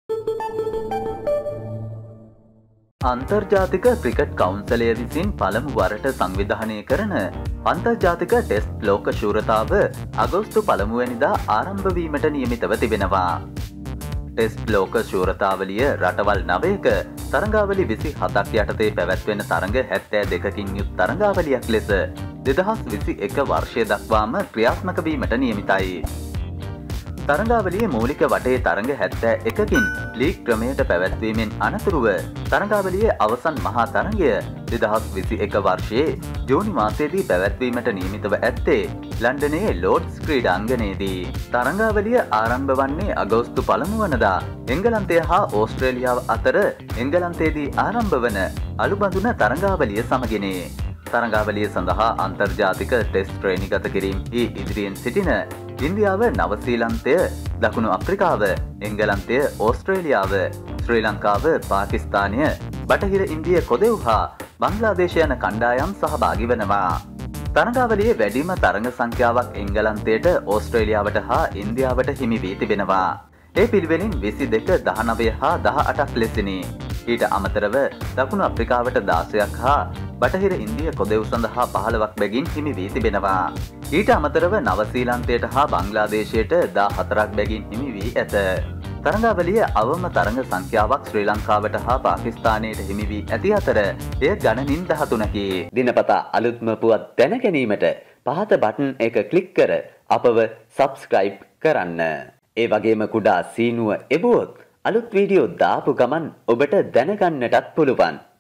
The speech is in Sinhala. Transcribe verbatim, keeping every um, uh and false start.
අන්තර්ජාතික ක්‍රිකට් කවුන්සලය විසින් පළමු වරට සංවිධානය කරන අන්තර්ජාතික ටෙස්ට් ලෝක ශූරතාව අගෝස්තු පළමුවැනිදා ආරම්භ වීමට නියමිතව තිබෙනවා. ටෙස්ට් ලෝක ශූරතාවලිය රටවල් නවයක තරඟාවලි විසි හතක් යටතේ පැවැත්වෙන තරඟ හැත්තෑ දෙකකින් යුත් තරඟාවලියක් ලෙස දෙදහස් විසි එක වර්ෂය දක්වාම ක්‍රියාත්මක වීමට නියමිතයි. තරඟාවලියේ මූලික වටේ තරඟ හැත්තෑ එකකින් ලීග් ක්‍රමයට පැවැත්වීමෙන් අනතුරුව තරඟාවලියේ අවසන් මහා තරඟය දෙදහස් විසි එක වර්ෂයේ ජූනි මාසයේදී පැවැත්වීමට නියමිතව ඇත්තේ ලන්ඩනයේ ලෝඩ්ස් ක්‍රීඩාංගණයේදී. තරඟාවලිය ආරම්භ වන්නේ අගෝස්තු පළමුවනදා එංගලන්තය හා ඕස්ට්‍රේලියාව අතර එංගලන්තයේදී ආරම්භ වන අලුබඳුන තරඟාවලිය සමගිනේ. තරඟාවලිය සඳහා අන්තර්ජාතික ටෙස්ට් ශ්‍රේණිගත කිරීමෙහි ඉදිරියෙන් සිටින ඉන්දියාව, නවසීලන්තය, දකුණු අප්‍රිකාව, එංගලන්තය, ඕස්ට්‍රේලියාව, ශ්‍රී ලංකාව, පාකිස්තානය, බටහිර ඉන්දිය කොදෙව් හා බංග්ලාදේශ යන කණ්ඩායම් සහභාගී වනවා. තරඟාවලියේ වැඩිම තරඟ සංඛ්‍යාවක් එංගලන්තයට, ඕස්ට්‍රේලියාවට හා ඉන්දියාවට හිමි වී තිබෙනවා. ඒ පිළිවෙලින් විසි දෙක, දහනවය හා දහ අටක් ලෙසිනි. ඊට අමතරව දකුණු අප්‍රිකාවට දාසයක් හා බටහිර ඉන්දිය කොදෙව් සඳහා පහළවක් බැගින් හිමි වී තිබෙනවා. ඊට අමතරව නවසීලන්තයට හා බංග්ලාදේශයට දා හතරක් බැගින් හිමි වී ඇත. තරඟාවලිය අවම තරඟ සංඛ්‍යාවක් ශ්‍රී ලංකාවට හා පාකිස්තානයට හිමි වී ඇති අතර එය ගණනින් දහතුනකි. දිනපතා අලුත්ම පුවත් දැන ගැනීමට පහත බටන් එක ක්ලික් කර අපව සබ්ස්ක්‍රයිබ් කරන්න. ඒ වගේම කුඩා සීනුව එබුවොත් අලුත් වීඩියෝ දාපු ගමන් ඔබට දැනගන්නටත් පුළුවන්.